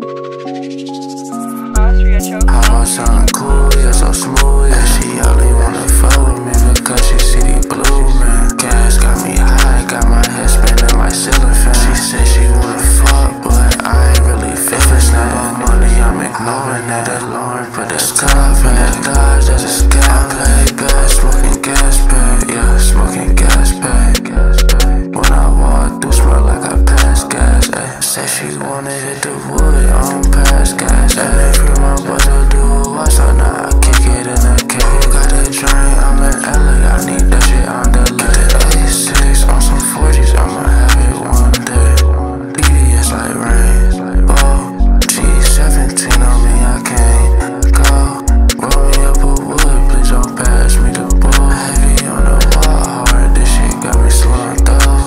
How about something cool, you're so smooth, yeah. She only wanna fuck with me because she see the blue, man. Gas got me high, got my head spinning like ceiling fan. She said she wanna fuck, but I ain't really feeling. If it's not on money, I'm ignoring that alone. Put the scarf in that Dodge, that's a scam. I play bad, smoking gas bag, yeah, smoking gas bag. When I walk through, smell like I pass gas, ayy. Say she wanna hit the wood, I don't pass gas, ayy. Free my boys to do what, so now I kick it in the cave. Got a drain, I'm in LA, I need that shit on the list. A6 on some 40s, I'ma have it one day. EDS like rain, oh, G17 on me, I can't go. Roll me up a wood, please don't pass me the bull. Heavy on the wall, hard, this shit got me slowing though.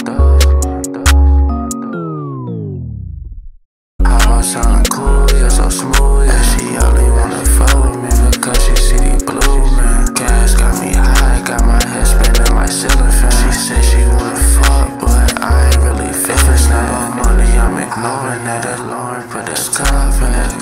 How about something cool, you're so smooth, yeah. She only wanna fuck with me because she see the blue, man. Gas got me high, got my head spinning like ceiling fan. She said she wanna fuck, but I ain't really feeling. If it's not on money, I'm ignoring that alone. Put the scarf in that